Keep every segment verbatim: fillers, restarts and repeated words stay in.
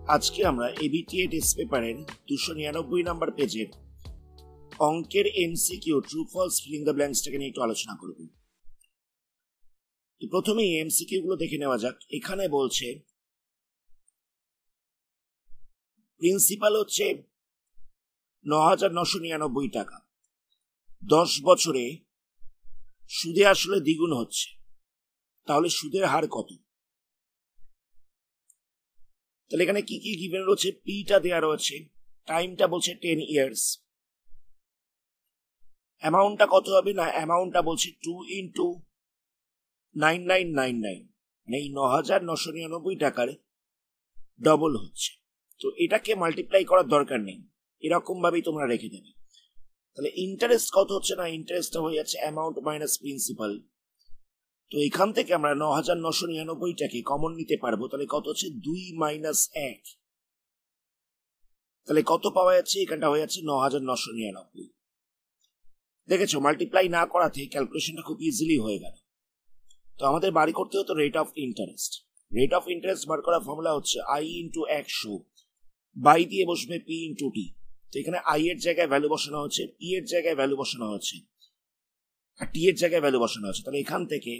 আজকে আমরা ABTA test পেপারের দুশো নিরানব্বই নাম্বার পেজের অঙ্কের MCQ true false filling the ব্ল্যাঙ্কসটাকে নিয়ে একটু আলোচনা করব। প্রথমেই এমসিকিউ গুলো দেখে নেওয়া যাক। এখানে বলছে প্রিন্সিপাল হচ্ছে ন হাজার নশো নিরানব্বই টাকা, দশ বছরে সুদে আসলে দ্বিগুণ হচ্ছে, তাহলে সুদের হার কত? তাহলে এখানে কি কি গিভেন রয়েছে? পিটা দেওয়া রয়েছে, টাইমটা বলছে টেন ইয়ার্স, অ্যামাউন্টটা কত হবে না, অ্যামাউন্টটা বলছে two into nine nine nine nine, মানে এই ন হাজার নশো নিরানব্বই টাকার ডবল হচ্ছে। তো এটাকে মাল্টিপ্লাই করার দরকার নেই, এরকম ভাবেই তোমরা রেখে দেবে। তাহলে ইন্টারেস্ট কত হচ্ছে না, ইন্টারেস্টটা হয়ে যাচ্ছে অ্যামাউন্ট মাইনাস প্রিন্সিপাল। তো এখান থেকে আমরা ন হাজার নশো নিরানব্বইটাকে কমন নিতে পারবো, তাহলে কত হচ্ছে দুই মাইনাস এক, তাহলে কত পাওয়া যাচ্ছে? এখানটা হয়ে যাচ্ছে ন হাজার নশো নিরানব্বই। দেখেছো, মাল্টিপ্লাই না করাতে ক্যালকুলেশনটা খুব ইজিলি হয়ে গেল। তো আমাদের বাড়ি করতে হতো rate of interest. Rate of interest বার করার ফর্মুলা হচ্ছে আই ইন্টু একশো বাই দিয়ে বসবে পি ইন্টু টি। তো এখানে আই এর জায়গায় ভ্যালু বসানো হচ্ছে, পি এর জায়গায় ভ্যালু বসানো হচ্ছে, আর টি এর জায়গায় ভ্যালু বসানো হচ্ছে। তাহলে এখান থেকে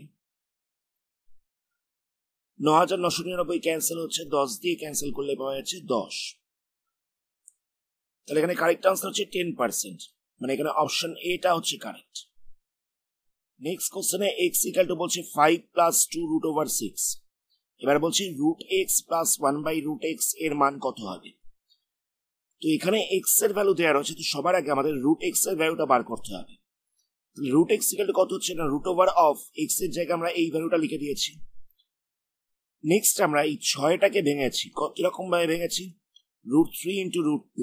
ন হাজার নশো নিরানব্বই ক্যান্সেল হচ্ছে, দশ দিয়ে ক্যান্সেল করলে পাওয়া যাচ্ছে দশ। তাহলে এখানে কারেক্ট আনসার হচ্ছে টেন পার্সেন্ট, মানে এখানে অপশন এটা হচ্ছে কারেক্ট। নেক্সট কোশ্চেনে এক্স ইকাল টু বলছে five plus two root over six. এবার বলছে root X plus one by root X এর মান কত হবে? তো এখানে এক্স এর ভ্যালু দেওয়া রয়েছে, তো সবার আগে আমাদের রুট এক্স এর ভ্যালুটা বার করতে হবে। রুট এক্স ইকাল টু কত হচ্ছে না, রুট ওভার অফ এক্স এর জায়গায় আমরা এই ভ্যালুটা লিখে দিয়েছি। নেক্সট আমরা এই ছয়টাকে ভেঙেছি, কিরকম ভাবে ভেঙেছি? Root three into root two.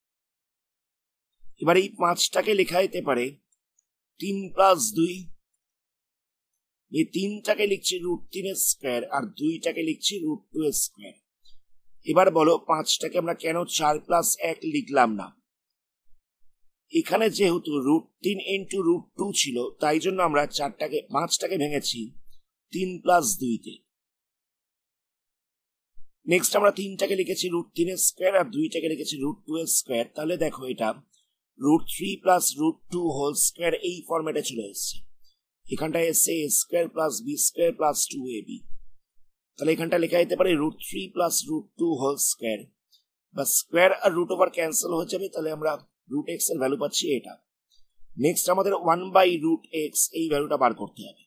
এবার এই পাঁচটাকে লেখা যেতে পারে তিন প্লাস দুই, এই তিনটাকে লিখছি রুট তিন স্কোয়ার, আর দুইটাকে লিখছি রুট টু স্কোয়ার। এবার বলো পাঁচটাকে আমরা কেন চার প্লাস এক লিখলাম না? এখানে যেহেতু রুট তিন ইন্টু রুট টু ছিল, তাই জন্য আমরা চারটাকে পাঁচটাকে ভেঙেছি তিন প্লাস দুইতে। নেক্সট আমরা তিনটাকে লিখেছি রুট তিন স্কোয়ার, আর দুইটাকে লিখেছি রুট টু স্কোয়ার। তাহলে দেখো এটা root three plus root two whole square এই ফর্মেটে চলে এসছে। এখানটায় এসছে A square plus B square plus two A B. তাহলে এখানটা লেখা যেতে পারে root three plus root two whole square, বা স্কোয়ার আর রুট ওভার ক্যান্সেল হয়ে যাবে, তাহলে আমরা রুট এক্স এর ভ্যালু পাচ্ছি এটা। নেক্সট আমাদের ওয়ান বাই রুট এক্স এই ভ্যালুটা বার করতে হবে।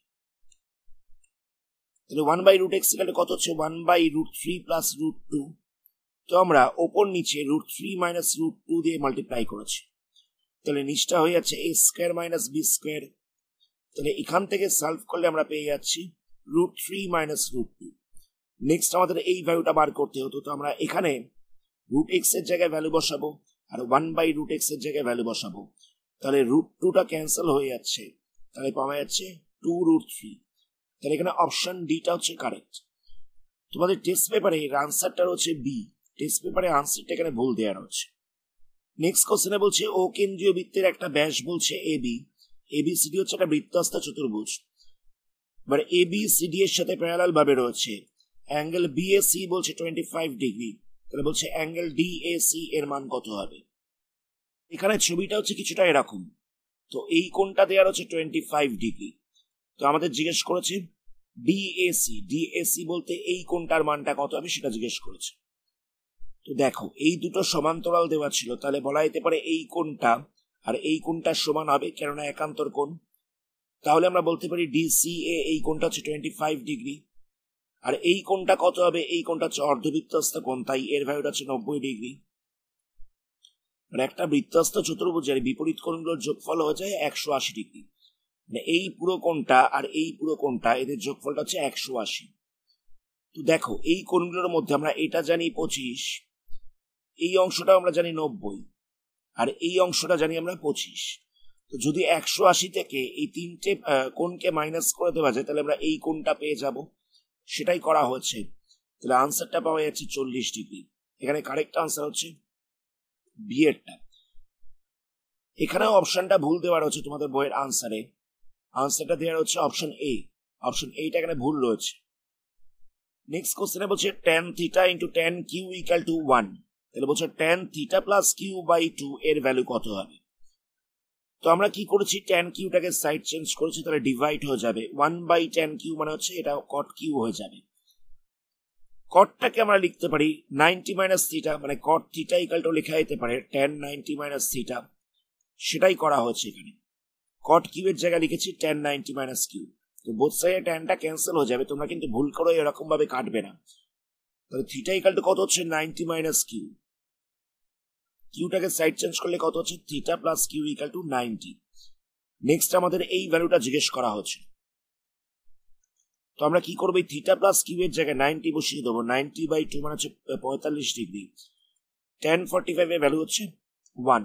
তাহলে ওয়ান বাই রুট এক্স এখানে কত হচ্ছে? One by root three plus root two. তো আমরা ওপর নিচে root three minus root two দিয়ে মাল্টিপ্লাই করেছি, তাহলে নিচটা হয়ে যাচ্ছে A square minus B square. তাহলে এখান থেকে সলভ করলে আমরা পেয়ে যাচ্ছি root three minus root two. Next আমাদের এই ভ্যালুটা বার করতে হতো, তো আমরা এখানে রুট এক্স এর জায়গায় ভ্যালু বসাবো, আর ওয়ান বাই রুট এক্স এর জায়গায় ভ্যালু বসাবো। তাহলে রুট টুটা ক্যান্সেল হয়ে যাচ্ছে, তাহলে পাওয়া যাচ্ছে টু রুট থ্রি। তাহলে এখানে অপশন ডিটা হচ্ছে কারেক্ট। তোমাদের টেস্ট পেপারে এর আনসারটা হচ্ছে বি। টেস্ট পেপারে আনসারটা এখানে ভুল দেওয়া রয়েছে। নেক্সট কোশ্চেনে বলছে ও কেন্দ্রীয় বৃত্তের একটা ব্যাস বলছে এবি। এবিসিডি হচ্ছে একটা বৃত্তাস্ত চতুর্ভুজ। এবার এবিসিডি এর সাথে প্যারালাল ভাবে রয়েছে অ্যাঙ্গেল বিএসি বলছে টোয়েন্টি ফাইভ ডিগ্রি। তাহলে বলছে অ্যাঙ্গেল ডিএসি এর মান কত হবে? এখানে ছবিটা হচ্ছে কিছুটা এরকম। তো এই কোণটা দেওয়া হচ্ছে টোয়েন্টি ফাইভ ডিগ্রি। তো আমাদের জিজ্ঞেস করেছে ডিএসি, ডিএসি বলতে এই কোণটার মানটা কত হবে সেটা জিজ্ঞেস করেছে। তো দেখো এই দুটো সমান্তরাল দেওয়া ছিল, তাহলে বলা যেতে পারে এই কোণটা আর এই কোণটা সমান হবে, কেননা একান্তর কোণ। তাহলে আমরা বলতে পারি ডিসিএ এই কোণটা হচ্ছে টোয়েন্টি ফাইভ ডিগ্রি, আর এই কোণটা কত হবে? এই কোণটা হচ্ছে অর্ধবৃত্তস্থ কোণ, তাই এর ভ্যালুটা হচ্ছে নব্বই ডিগ্রি। মানে একটা বৃত্তস্থ চতুর্ভুজের বিপরীত কোণগুলোর যোগফল হয়ে যায় একশো আশি ডিগ্রি। মানে এই পুরো কোণটা আর এই পুরো কোণটা, এদের যোগফলটা হচ্ছে একশো আশি। তো দেখো এই কোণগুলোর মধ্যে আমরা এটা জানি পঁচিশ, এই অংশটা আমরা জানি নব্বই, আর এই অংশটা জানি আমরা পঁচিশ। তো যদি একশো আশি থেকে এই তিনটে কোণকে মাইনাস করে দেওয়া যায়, তাহলে আমরা এই কোণটা পেয়ে যাব। সেটাই করা হয়েছে। তাহলে আনসারটা পাওয়া যাচ্ছে চল্লিশ ডিগ্রি। এখানে কারেক্ট আনসার হচ্ছে বি এরটা। এখানেও অপশনটা ভুল দেওয়া রয়েছে তোমাদের বইয়ের আনসারে। আনসারটা দেওয়া হচ্ছে অপশন এ। অপশন এইটা এখানে ভুল রয়েছে। নেক্সট কোশ্চেনে বলছে tan theta into tan Q equal to one, তাহলে বলছে tan theta plus Q by two এর ভ্যালু কত হবে। তো আমরা কি করেছি, tan কিউটাকে সাইড চেঞ্জ করেছি, তাহলে ডিভাইড হয়ে যাবে ওয়ান বাই tan কিউ মানে হচ্ছে এটা cot কিউ হয়ে যাবে। কটটাকে আমরা লিখতে পারি নাইনটি মাইনাস থিটা, মানে cot থিটা ইকুয়াল টু লেখা যেতে পারে tan নাইনটি মাইনাস থিটা, সেটাই করা হচ্ছে এখানে। cot কিউ এর জায়গায় লিখেছি tan নাইনটি মাইনাস কিউ, তো বোথ সাইডে ট্যানটা ক্যান্সেল হয়ে যাবে, তোমরা কিন্তু ভুল করে এরকম ভাবে কাটবে না। তাহলে থিটা ইকুয়াল টু কত হচ্ছে নাইনটি মাইনাস কিউ, কিউটাকে সাইড চেঞ্জ করলে কত হচ্ছে theta plus Q equal to ninety. Next আমাদের এই ভ্যালুটা জিজ্ঞেস করা হচ্ছে, তো আমরা কি করবো, থিটা প্লাস কিউ এর জায়গায় নাইনটি বসিয়ে দেবো, নাইনটি বাই টু মানে হচ্ছে পঁয়তাল্লিশ ডিগ্রি, টেন ফর্টি ফাইভ এর ভ্যালু হচ্ছে ওয়ান।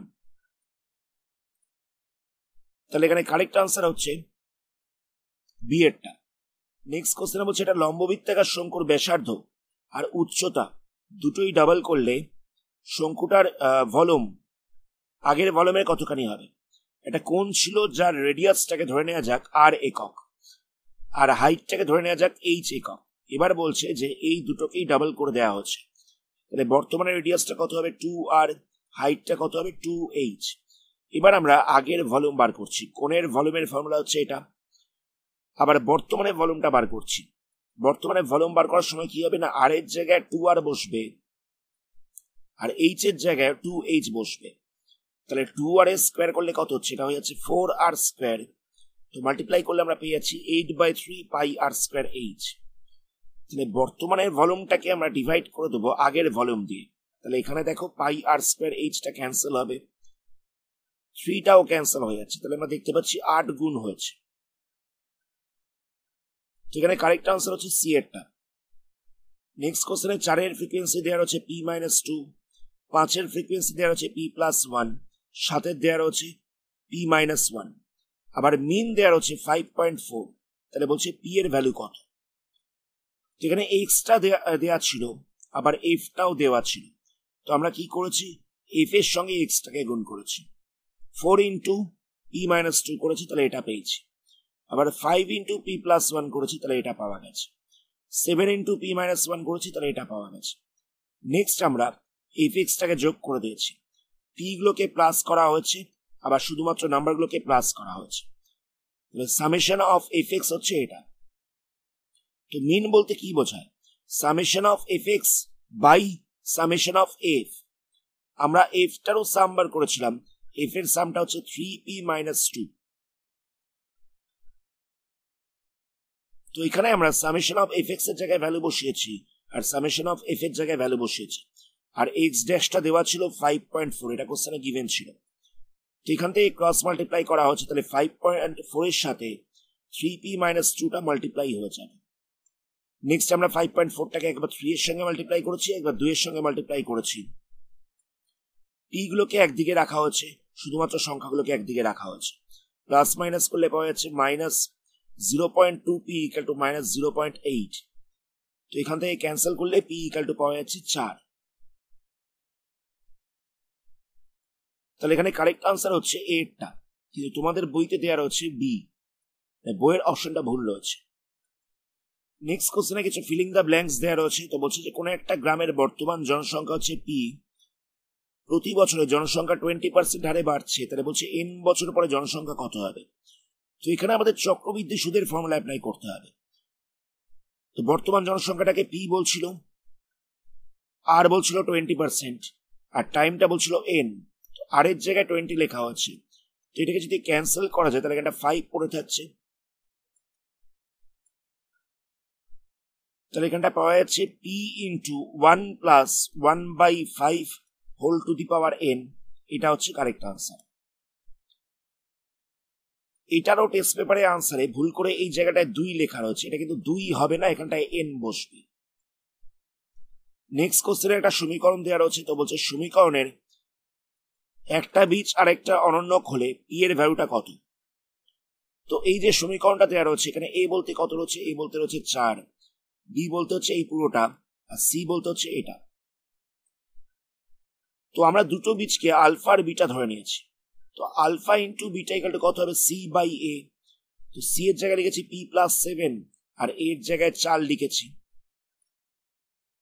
তাহলে এখানে কারেক্ট আনসার হচ্ছে বি এরটা। নেক্সট কোশ্চেনে বলছে এটা লম্ববৃত্তাকার শঙ্কুর ব্যাসার্ধ আর উচ্চতা দুটোই ডাবল করলে শঙ্কুটার ভলিউম আগের ভলিউমের কতখানি হবে। এটা কোণ ছিল যার রেডিয়াসটাকে ধরে নেওয়া যাক আর একক, আর হাইটটাকে ধরে নেওয়া যাক এইচ একক। এবার বলছে যে এই দুটোকেই ডাবল করে দেওয়া হচ্ছে, তাহলে বর্তমানে রেডিয়াসটা কত হবে টু আর, হাইটটা কত হবে টু এইচ। এবার আমরা আগের ভলিউম বার করছি, কোণের ভলিউমের ফর্মুলা হচ্ছে এটা, আবার বর্তমানে ভলিউমটা বার করছি। বর্তমানে ভলিউম বার করার সময় কি হবে না, আর এর জায়গায় টু আর বসবে আর এইচ এর জায়গায় টু এইচ বসবে, তাহলে টু আর স্কোয়ার করলে কত হচ্ছে, এটা হয়ে যাচ্ছে ফোর আর স্কোয়ার, তো মাল্টিপ্লাই করলে আমরা পেয়ে যাচ্ছি eight by three pi R square H. তাহলে বর্তমানের ভলিউমটাকে আমরা ডিভাইড করে দেবো আগের ভলিউম দিয়ে, তাহলে এখানে দেখো পাই আর স্কোয়ার এইচটা ক্যান্সেল হবে, থ্রিটাও ক্যান্সেল হয়ে যাচ্ছে, তাহলে আমরা দেখতে পাচ্ছি আট গুণ হয়েছে। এখানে কারেক্ট আনসার হচ্ছে সি এরটা। নেক্সট কোশ্চেনে চারের ফ্রিকোয়েন্সি দেওয়া হচ্ছে পি মাইনাস টু, পাঁচের ফ্রিকোয়েন্সি দেওয়া হচ্ছে পি প্লাস ওয়ান, সাতের দেওয়া হচ্ছে পি মাইনাস ওয়ান, আবার মিন দেওয়া হচ্ছে ফাইভ পয়েন্ট ফোর, তাহলে বলছে পি এর ভ্যালু কত। এখানে এক্সটা দেওয়া ছিল, আবার এফটাও দেওয়া ছিল, তো আমরা কি করেছি, এফ এর সঙ্গে এক্সটাকে গুণ করেছি, four into P minus two করেছি, তাহলে এটা পেয়েছি। আবার five into P plus one করেছি, তাহলে এটা পাওয়া গেছে। Seven into P minus one করেছি, তাহলে এটা পাওয়া গেছে। নেক্সট আমরা এফ এক্সটাকে যোগ করে দিয়েছি, পি গুলোকে প্লাস করা হয়েছে, আবার শুধুমাত্র নাম্বারগুলোকে প্লাস করা হয়েছে, সামেশন অফ এফ এক্স হচ্ছে এটা। তো মিন বলতে কি বোঝায়, summation of F X by summation of F. আমরা এফটারও সাম বার করেছিলাম, এফ এর সামটা হচ্ছে থ্রি পি মাইনাস টু, তো এখানে আমরা সামেশন অফ এফ এক্স এর জায়গায় ভ্যালু বসিয়েছি আর সামেশন অফ এফ এর জায়গায় ভ্যালু বসিয়েছি, আর এক্স ড্যাশটা দেওয়া ছিল ফাইভ পয়েন্ট ফোর, এটা কোশ্চেনে গিভেন ছিল, তো এখান থেকে ক্রস মাল্টিপ্লাই করা হচ্ছে, তাহলে ফাইভ পয়েন্ট ফোর এর সাথে থ্রি পি মাইনাস টুটা মাল্টিপ্লাই হয়ে যাবে। নেক্সট আমরা ফাইভ পয়েন্ট ফোরটাকে একবার থ্রি এর সঙ্গে মাল্টিপ্লাই করেছি, একবার দুই এর সঙ্গে মাল্টিপ্লাই করেছি, পি গুলোকে একদিকে রাখা হচ্ছে, শুধুমাত্র সংখ্যাগুলোকে একদিকে রাখা হচ্ছে, প্লাস মাইনাস করলে পাওয়া যাচ্ছে minus zero point two P equal to minus zero point eight, তো এখান থেকে ক্যান্সেল করলে পি ইকাল টু পাওয়া যাচ্ছে চার। তাহলে এখানে কারেক্ট আনসার হচ্ছে এরটা, কিন্তু তোমাদের বইতে দেওয়া রয়েছে বি, বইয়ের অপশনটা ভুল রয়েছে। নেক্সট কোশ্চেনে কিছু ফিলিং দ্য ব্ল্যাঙ্কস দেওয়া রয়েছে, তো বলছে যে কোনো একটা গ্রামের বর্তমান জনসংখ্যা হচ্ছে পি, প্রতি বছরে জনসংখ্যা টোয়েন্টি পার্সেন্ট হারে বাড়ছে, তাহলে বলছে এন বছর পরে জনসংখ্যা কত হবে। তো এখানে আমাদের চক্রবৃদ্ধি সুদের ফর্মুলা অ্যাপ্লাই করতে হবে। তো বর্তমান জনসংখ্যাটাকে পি বলছিল, আর বলছিল টোয়েন্টি পার্সেন্ট, আর টাইমটা বলছিল এন, আর এর জায়গায় টোয়েন্টি লেখা হচ্ছে, তো এটাকে যদি ক্যান্সেল করা যায় তাহলে এটা ফাইভ পড়ে থাকছে, তাহলে এখানটা পাওয়া যাচ্ছে P into one plus one by five whole to the power N, এটা হচ্ছে কারেক্ট আনসার। এটারও টেস্ট পেপারে আনসারে ভুল করে এই জায়গাটায় দুই লেখা রয়েছে, এটা কিন্তু দুই হবে না, এখানটায় এন বসবে। নেক্সট কোশ্চেনে একটা সমীকরণ দেওয়া রয়েছে, তো বলছে সমীকরণের একটা বীজ আর একটা অনন্যক হলে পি এর ভ্যালুটা কত। তো এই যে সমীকরণটা দেওয়া রয়েছে, এখানে এ বলতে কত রয়েছে, এ বলতে রয়েছে চার, বি বলতে হচ্ছে এই পুরোটা, আর সি বলতে হচ্ছে এটা। তো আমরা দুটো বীজকে আলফা আর বিটা ধরে নিয়েছি, তো alpha into beta equal to কত হবে, সি বাই এ। তো সি এর জায়গায় লিখেছি পি প্লাস সেভেন, আর এর জায়গায় চার লিখেছি,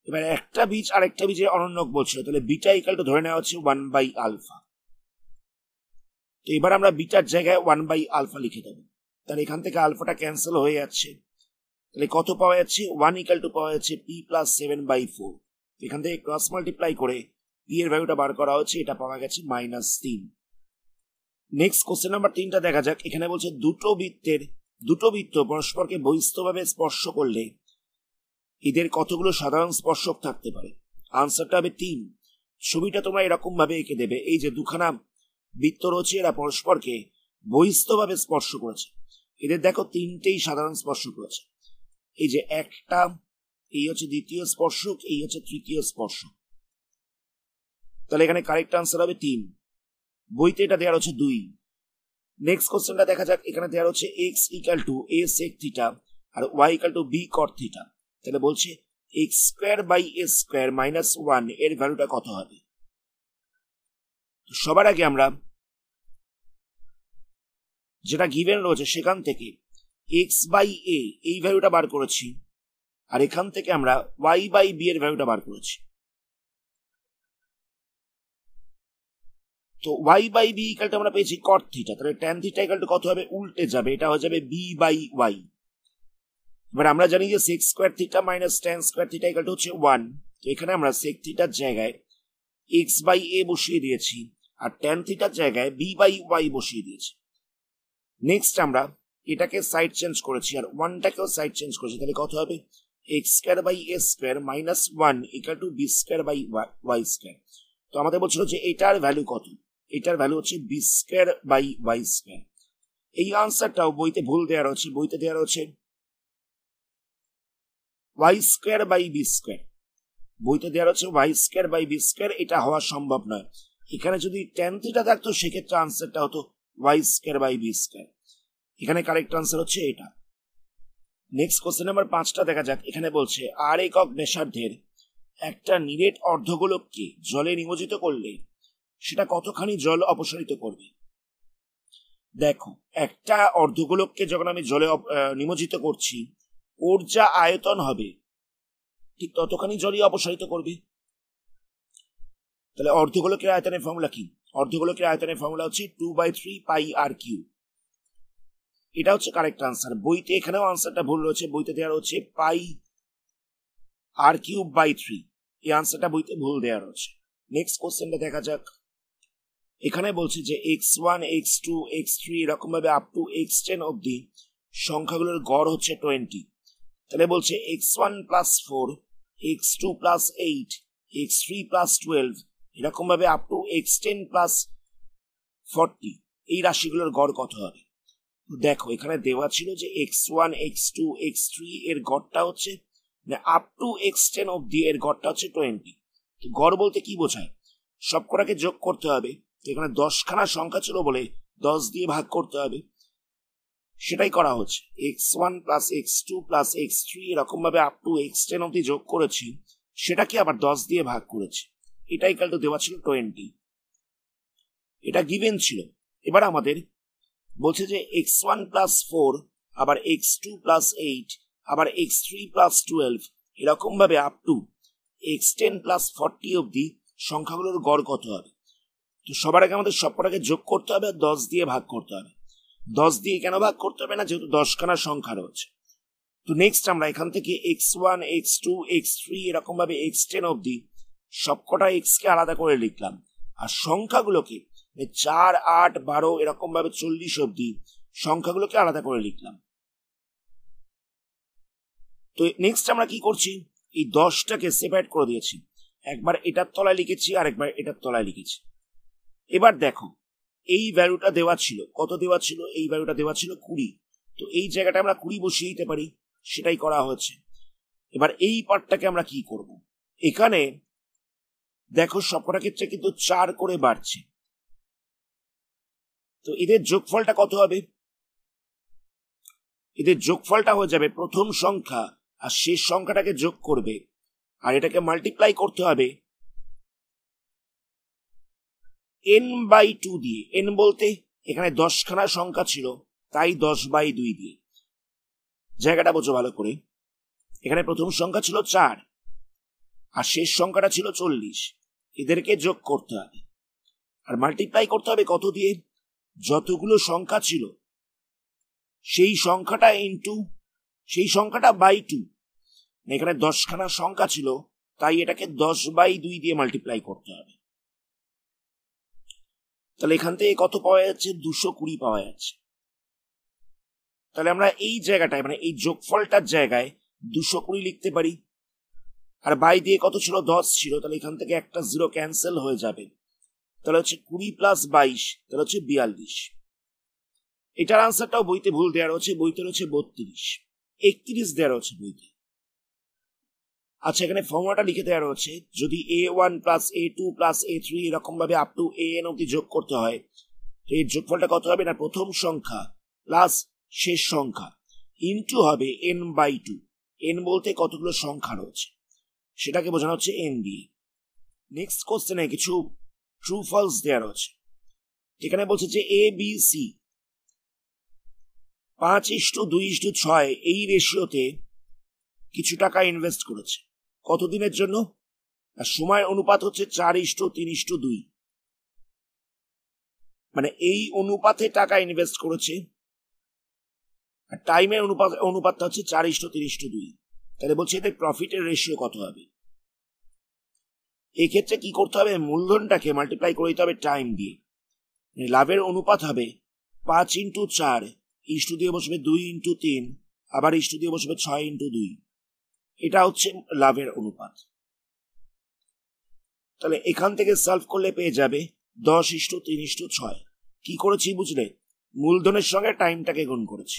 এবার একটা বীজ আর একটা বীজের অনন্যক বলছিল, তাহলে বিটা ইকাল টু ধরে নেওয়া হচ্ছে ওয়ান বাই আলফা। তো এবার আমরা বিটার জায়গায় ওয়ান বাই আলফা লিখে দেবো, তাহলে এখান থেকে আলফাটা ক্যান্সেল হয়ে যাচ্ছে, তাহলে কত পাওয়া যাচ্ছে, ওয়ান ইকাল টু পাওয়া যাচ্ছে P plus seven by four. এখান থেকে ক্রস মাল্টিপ্লাই করে পি এর ভ্যালুটা বার করা হচ্ছে, এটা পাওয়া গেছে মাইনাস তিন। নেক্সট কোশ্চেন নাম্বার তিনটা দেখা যাক। এখানে বলছে দুটো বৃত্তের দুটো বৃত্ত পরস্পরকে বহিস্থভাবে স্পর্শ করলে এদের কতগুলো সাধারণ স্পর্শক থাকতে পারে। আনসারটা হবে তিন। ছবিটা তোমরা এরকম ভাবে এঁকে দেবে, এই যে দুখানা বৃত্ত রয়েছে, এরা পরস্পরকে বহিস্থভাবে স্পর্শ করেছে, এদের দেখো তিনটেই সাধারণ স্পর্শক রয়েছে। এই যে একটা, এই হচ্ছে দ্বিতীয় স্পর্শক, এই হচ্ছে তৃতীয় স্পর্শক, তাহলে এখানে কারেক্ট আনসার হবে তিন। বইতে এটা দেওয়া হচ্ছে দুই। নেক্সট কোশ্চেনটা দেখা যাক। এখানে দেওয়া হচ্ছে X equal to A sec theta আর Y equal to B cot theta, তাহলে বলছে X square by A square minus one এর ভ্যালুটা কত হবে। সবার আগে আমরা যেটা গিভেন রয়েছে সেখান থেকে এক্স বাই এ এই ভ্যালুটা বার করেছি, আর এখান থেকে আমরা ওয়াই বাই বি এর ভ্যালুটা বার করেছি। তো ওয়াই বাই বি ইকালটা আমরা পেয়েছি কট থিটা, তাহলে ট্যান থিটা ইকালটা কত হবে, উল্টে যাবে, এটা হয়ে যাবে বি বাই ওয়াই। এবার আমরা জানি যে sec square theta minus tan square theta ইকালটা হচ্ছে ওয়ান, তো এখানে আমরা সেক থিটার জায়গায় এক্স বাই এ বসিয়ে দিয়েছি, আর ট্যান থিটার জায়গায় বি বাই ওয়াই বসিয়ে দিয়েছি। নেক্সট আমরা এটাকে সাইড চেঞ্জ করেছি আর ওয়ানটাকেও সাইড চেঞ্জ করেছি, তাহলে কত হবে, X square by A square minus one equal to B square by Y square. তো আমাদের বলছিল যে এটার ভ্যালু কত, এটার ভ্যালু হচ্ছে B square by Y square. এই আনসারটাও বইতে ভুল দেওয়া রয়েছে, বইতে দেওয়া রয়েছে Y square by B square, বইতে দেওয়া রয়েছে Y square by B square, এটা হওয়া সম্ভব নয়। এখানে যদি ট্যান থিটা থাকতো সেক্ষেত্রে আনসারটা হতো Y square by B square. এখানে কারেক্ট আনসার হচ্ছে এটা। নেক্সট কোশ্চেন নাম্বার পাঁচটা দেখা যাক। এখানে বলছে আর একক ব্যাসার্ধের একটা নিরেট অর্ধগোলককে জলে নিমজ্জিত করলে সেটা কতখানি জল অপসারিত করবে। দেখো, একটা অর্ধগোলককে যখন আমি জলে নিমজ্জিত করছি, ওর যা আয়তন হবে ঠিক ততখানি জলই অপসারিত করবে। তাহলে অর্ধগোলকের আয়তনের ফর্মুলা কি, অর্ধগোলকের আয়তনের ফর্মুলা হচ্ছে two by three pi R cube, এটা হচ্ছে কারেক্ট আনসার। বইতে এখানেও আনসারটা ভুল রয়েছে, বইতে দেওয়া রয়েছে pi R cube by three, এই আনসারটা বইতে ভুল দেওয়া রয়েছে। নেক্সট কোশ্চেনটা দেখা যাক। এখানে বলছে যে X one X two X three এরকম ভাবে আপ টু এক্স টেন অব্দি সংখ্যাগুলোর গড় হচ্ছে টোয়েন্টি, তাহলে বলছে X one plus four X two plus eight X three plus twelve এরকম ভাবে up to X ten plus forty এই রাশিগুলোর গড় কত হবে। দেখো, এখানে দেওয়া ছিল যে X one X two X three এর গড়টা হচ্ছে আপ টু এক্স টেন অব্দি এর গড়টা হচ্ছে টোয়েন্টি। তো গড় বলতে কি বোঝায়, সবকটাকে যোগ করতে হবে, তো এখানে দশখানা সংখ্যা ছিল বলে দশ দিয়ে ভাগ করতে হবে, সেটাই করা হচ্ছে। X one plus X two plus X three এরকম ভাবে আপ টু এক্স টেন অব্দি যোগ করেছি, সেটাকে আবার দশ দিয়ে ভাগ করেছি, এটাই কাল তো দেওয়া ছিল টোয়েন্টি, এটা গিভেন ছিল। এবার আমাদের বলছে যে এক্স ওয়ান প্লাস ফোর আবার এক্স টু প্লাস এইট আবার এক্স থ্রি প্লাস টুয়েলভ এরকম ভাবে up to X ten plus forty অব্দি সংখ্যাগুলোর গড় কত হবে। তো সবার আগে আমাদের সবকটাকে যোগ করতে হবে, দশ দিয়ে ভাগ করতে হবে। দশ দিয়ে কেন ভাগ করতে হবে না, যেহেতু দশখানা সংখ্যা রয়েছে। তো নেক্সট আমরা এখান থেকে X one X two X three এরকম ভাবে এক্স টেন অব্দি সবকটা এক্স কে আলাদা করে লিখলাম, আর সংখ্যাগুলোকে চার আট বারো এরকম ভাবে চল্লিশ অব্দি সংখ্যাগুলোকে আলাদা করে লিখলাম। তো নেক্সট আমরা কি করছি, এই দশটাকে সেপারেট করে দিয়েছি, একবার এটার তলায় লিখেছি আর একবার এটার তলায় লিখেছি। এবার দেখো, এই ভ্যালুটা দেওয়া ছিল, কত দেওয়া ছিল, এই ভ্যালুটা দেওয়া ছিল কুড়ি, তো এই জায়গাটা আমরা কুড়ি বসিয়ে দিতে পারি, সেটাই করা হয়েছে। এবার এই পার্টটাকে আমরা কি করব, এখানে দেখো সবকটা ক্ষেত্রে কিন্তু চার করে বাড়ছে, তো এদের যোগফলটা কত হবে, এদের যোগফলটা হয়ে যাবে প্রথম সংখ্যা আর শেষ সংখ্যাটাকে যোগ করবে, আর এটাকে মাল্টিপ্লাই করতে হবে এন বাই টু দিয়ে। এন বলতে এখানে দশখানা সংখ্যা ছিল, তাই দশ বাই দুই দিয়ে। জায়গাটা বোঝো ভালো করে, এখানে প্রথম সংখ্যা ছিল চার, আর শেষ সংখ্যাটা ছিল চল্লিশ, এদেরকে যোগ করতে হবে আর মাল্টিপ্লাই করতে হবে কত দিয়ে, যতগুলো সংখ্যা ছিল সেই সংখ্যাটা ইন্টু সেই সংখ্যাটা বাই টু। এখানে দশখানা সংখ্যা ছিল, তাই এটাকে দশ বাই দুই দিয়ে মাল্টিপ্লাই করতে হবে। তাহলে এখান থেকে কত পাওয়া যাচ্ছে, দুশো কুড়ি পাওয়া যাচ্ছে। তাহলে আমরা এই জায়গাটায় মানে এই যোগফলটার জায়গায় দুশো কুড়ি লিখতে পারি। আর বাই দিয়ে কত ছিল, দশ ছিল, তাহলে এখান থেকে একটা জিরো ক্যান্সেল হয়ে যাবে। তাহলে হচ্ছে কুড়ি প্লাস বাইশ, তাহলে হচ্ছে বিয়াল্লিশ। এটার আনসারটাও বইতে ভুল দেওয়া রয়েছে, বইতে রয়েছে বত্রিশ, একত্রিশ দেওয়া রয়েছে বইতে। আচ্ছা, এখানে ফর্মুলাটা লিখে দেওয়া রয়েছে, যদি A one plus A two plus A three এরকম ভাবে আপ টু এ এন অব্দি যোগ করতে হয়, এর যোগফলটা কত হবে না, প্রথম সংখ্যা প্লাস শেষ সংখ্যা ইন্টু হবে এন বাই টু। এন বলতে কতগুলো সংখ্যা রয়েছে সেটাকে বোঝানো হচ্ছে এন দিয়ে। নেক্সট কোশ্চেনে কিছু ট্রু ফলস দেওয়া রয়েছে। এখানে বলছে যে এ বি সি পাঁচ ইস্টু দুই ইস্টু ছয় এই রেশিওতে কিছু টাকা ইনভেস্ট করেছে, কতদিনের জন্য, আর সময় অনুপাত হচ্ছে চার ইস্টু তিন ইস্টু দুই, মানে এই অনুপাতে টাকা ইনভেস্ট করেছে আর টাইমের অনুপাত অনুপাতটা হচ্ছে চার ইস্টু তিন ইস্টু দুই। তাহলে বলছে এদের প্রফিটের রেশিও কত হবে। এক্ষেত্রে কি করতে হবে, মূলধনটাকে মাল্টিপ্লাই করে দিতে হবে টাইম দিয়ে। লাভের অনুপাত হবে পাঁচ ইন্টু চার, ইস্টু দিয়ে বসবে দুই ইন্টু তিন, আবার ইস্টু দিয়ে বসবে ছয় ইন্টু দুই। এটা হচ্ছে লাভের অনুপাত। তাহলে এখান থেকে সলভ করলে পেয়ে যাবে দশ ইস্টু তিন ইস্টু ছয়। কি করেছি বুঝলে, মূলধনের সঙ্গে টাইমটাকে গুণ করেছি।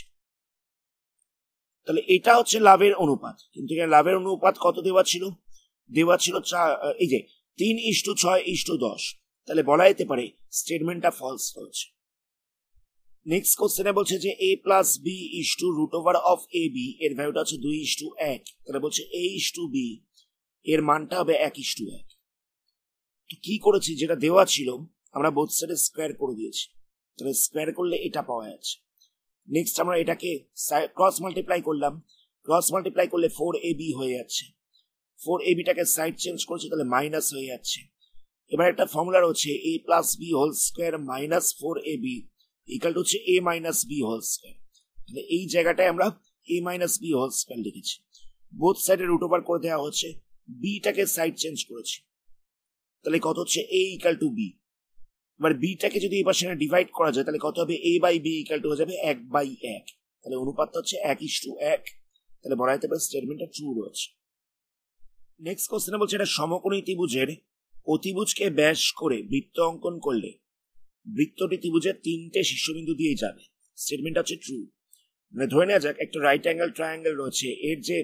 তাহলে এটা হচ্ছে লাভের অনুপাত, কিন্তু এখানে লাভের অনুপাত কত দেওয়া ছিল, দেওয়া ছিল এই যে তিন ইস্টু ছয় ইস্টু দশ। তাহলে বলা যেতে পারে স্টেটমেন্টটা ফলস হচ্ছে। নেক্সট কোশ্চেনে বলছে যে A plus B is to root over of A B এর ভ্যালুটা হচ্ছে দুই ইস্টু এক। তাহলে বলছে এ ইস্টু বি এর মানটা হবে এক ইস্টু এক। তো কি করেছি, যেটা দেওয়া ছিল আমরা বোথ সাইডে স্কোয়ার করে দিয়েছি, তাহলে স্কোয়ার করলে এটা পাওয়া যাচ্ছে। নেক্সট আমরা এটাকে ক্রস মাল্টিপ্লাই করলাম, ক্রস মাল্টিপ্লাই করলে ফোর এ বি হয়ে যাচ্ছে। ফোর এ বিটাকে সাইড চেঞ্জ করেছি, তাহলে মাইনাস হয়ে যাচ্ছে। এবার একটা ফর্মুলা রয়েছে A plus B whole square minus four A B equal to হচ্ছে A minus B whole square. তাহলে এই জায়গাটায় আমরা A minus B whole square লিখেছি, বোথ সাইডে রুট ওভার করে দেওয়া হচ্ছে, বিটাকে সাইড চেঞ্জ করেছি, তাহলে কত হচ্ছে এ ইকুয়াল টু বি। এবার বিটাকে যদি এই পাশে ডিভাইড করা যায় তাহলে কত হবে, A by B equal to হয়ে যাবে এক বাই এক। তাহলে অনুপাতটা হচ্ছে এক ইস্টু এক। তাহলে বলা যেতে পারে স্টেটমেন্টটা ট্রু রয়েছে। নেক্সট কোশ্চেনে বলছে এটা সমকোণী ত্রিভুজের অতিভুজকে ব্যাস করে বৃত্ত অঙ্কন করলে বৃত্তটি ত্রিভুজের তিনটে শীর্ষবিন্দু দিয়ে যাবে। স্টেটমেন্টটা হচ্ছে ট্রু। মানে ধরে নেওয়া যাক একটা রাইট অ্যাঙ্গেল ট্রায়াঙ্গেল রয়েছে, এর যে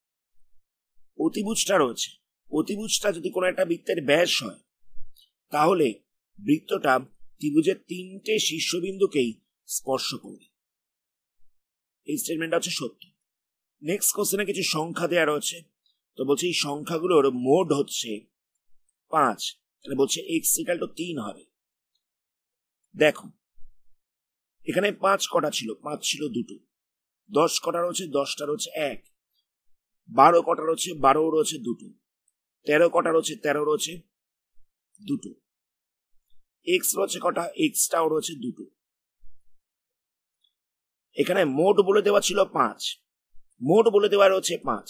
অতিভুজটা রয়েছে, অতিভুজটা যদি কোনো একটা বৃত্তের ব্যাস হয় তাহলে বৃত্তটা ত্রিভুজের তিনটে শীর্ষবিন্দুকেই স্পর্শ করবে। এই স্টেটমেন্টটা হচ্ছে সত্য। নেক্সট কোশ্চেনে কিছু সংখ্যা দেওয়া রয়েছে, তো বলছে এই সংখ্যাগুলোর মোড হচ্ছে পাঁচ। তাহলে বলছে এক্স ইকুয়াল টু তিন হবে। দেখো এখানে পাঁচ কটা ছিল, পাঁচ ছিল দুটো, দশ কটা রয়েছে, দশটা রয়েছে এক, বারো কটা রয়েছে, বারো রয়েছে দুটো, তেরো কটা রয়েছে, তেরো রয়েছে দুটো, এক্স রয়েছে কটা, এক্সটাও রয়েছে দুটো। এখানে মোট বলে দেওয়া ছিল পাঁচ, মোট বলে দেওয়া রয়েছে পাঁচ,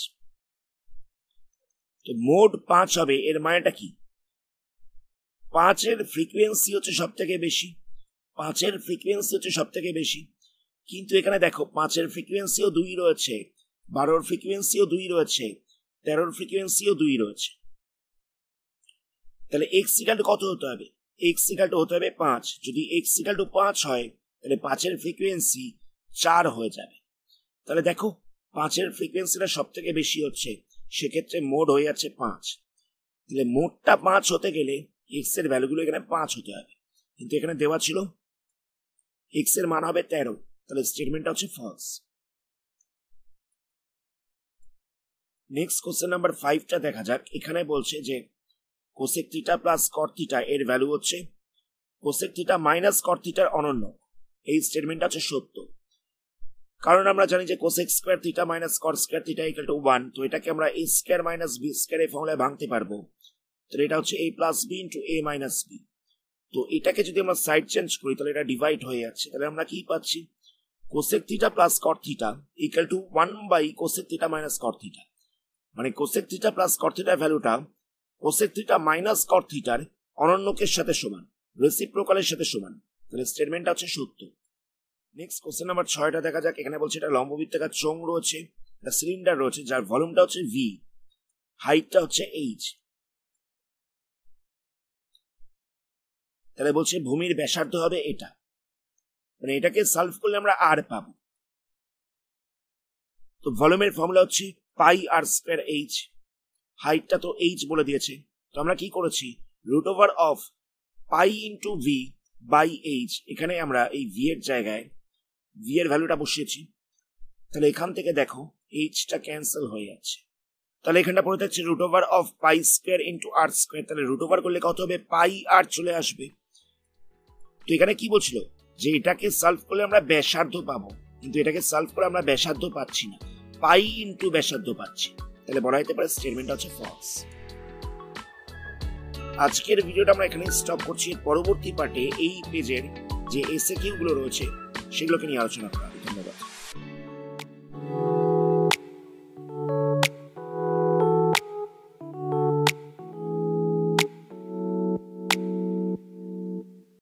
তো মোট পাঁচ হবে। এর মানেটা কি, পাঁচের ফ্রিকোয়েন্সি হচ্ছে সব থেকে বেশি, পাঁচের ফ্রিকোয়েন্সি হচ্ছে সব থেকে বেশি। কিন্তু এখানে দেখো পাঁচের ফ্রিকোয়েন্সিও দুই রয়েছে, বারোর ফ্রিকোয়েন্সিও দুই রয়েছে, তেরোর ফ্রিকোয়েন্সিও দুই রয়েছে। তাহলে এক্স ইকুয়াল টু কত হতে হবে, এক্স ইকুয়াল টু হতে হবে পাঁচ। যদি এক্স ইকুয়াল টু পাঁচ হয় তাহলে পাঁচের ফ্রিকোয়েন্সি চার হয়ে যাবে। তাহলে দেখো পাঁচের ফ্রিকোয়েন্সিটা সব থেকে বেশি হচ্ছে, সেক্ষেত্রে মোড হয়ে যাচ্ছে পাঁচ। তাহলে মোডটা পাঁচ হতে গেলে এক্স এর ভ্যালুগুলো এখানে পাঁচ হতে হবে, কিন্তু এখানে দেওয়া ছিল এক্স এর মান হবে তেরো। তাহলে স্টেটমেন্টটা হচ্ছে ফলস। নেক্সট কোশ্চেন নাম্বার ফাইভটা দেখা যাক। এখানে বলছে যে cosec theta plus cot theta এর ভ্যালু হচ্ছে কোসেক থিটা মাইনাস কট থিটার অনন্য। এই স্টেটমেন্টটা হচ্ছে সত্য, কারণ আমরা জানি যে cosec square theta minus cot square theta equal to one, তো এটাকে আমরা A square minus B square এই ফর্মুলায় ভাঙতে পারবো। তো এটা হচ্ছে A plus B into A minus B. তো এটাকে যদি আমরা সাইড চেঞ্জ করি তাহলে এটা ডিভাইড হয়ে যাচ্ছে। তাহলে আমরা কি পাচ্ছি, cosec theta plus cot theta equal to one by cosec theta minus cot theta. মানে কোসেক থিটা প্লাস কট থিটার ভ্যালুটা কোসেক থিটা মাইনাস কট থিটার অনন্যকের সাথে সমান, রেসিপ্রোকালের সাথে সমান। তাহলে স্টেটমেন্টটা হচ্ছে সত্য। নেক্সট কোশ্চেন নাম্বার ছয়টা দেখা যাক। এখানে বলছে এটা লম্ববৃত্তাকার চোঙ রয়েছে, একটা সিলিন্ডার রয়েছে যার ভলিউমটা হচ্ছে ভি, হাইটটা হচ্ছে এইচ। তাহলে বলছে ভূমির ব্যাসার্ধ হবে এটা, মানে এটাকে সলভ করলে আমরা আর পাবো। তো ভলিউমের ফর্মুলা হচ্ছে পাই আর স্কয়ার এইচ, হাইটটা তো এইচ বলে দিয়েছে। তো আমরা কি করেছি, root over of pi into V by H, এখানে আমরা এই ভি এর জায়গায় ভি এর ভ্যালুটা বসিয়েছি। তাহলে এখান থেকে দেখো এইচটা ক্যান্সেল হয়ে যাচ্ছে। তাহলে এখানটা পড়ে থাকছে root over of pi square into R square. তাহলে রুট ওভার করলে কত হবে, পাই আর চলে আসবে। তো এখানে কি বলছিল যে এটাকে সলভ করলে আমরা ব্যাসার্ধ পাবো, কিন্তু এটাকে সলভ করে আমরা ব্যাসার্ধ পাচ্ছি না, পাই ইন্টু ব্যাসার্ধ পাচ্ছি। তাহলে বলা যেতে পারে স্টেটমেন্টটা হচ্ছে ফলস। আজকের ভিডিওটা আমরা এখানে স্টপ করছি। পরবর্তী পার্টে এই পেজের যে এসএকিউ গুলো রয়েছে সেগুলোকে নিয়ে আলোচনা করা হবে। ধন্যবাদ।